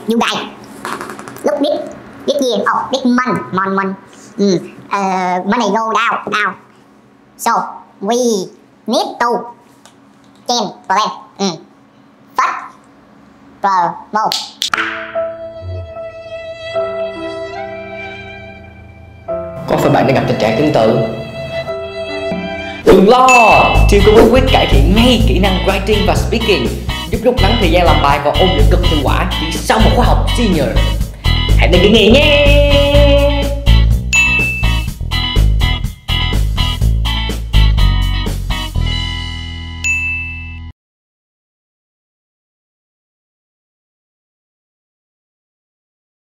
you guys look this year, oh this month, money go down, so we need to change plan. First promote. Có phải bạn đang gặp tình trạng tương tự? Đừng lo, Team có bí quyết cải thiện ngay kỹ năng writing và speaking, giúp rút ngắn thời gian làm bài và ôn luyện cực hiệu quả chỉ sau một khóa học senior. Hãy đăng ký ngay nhé!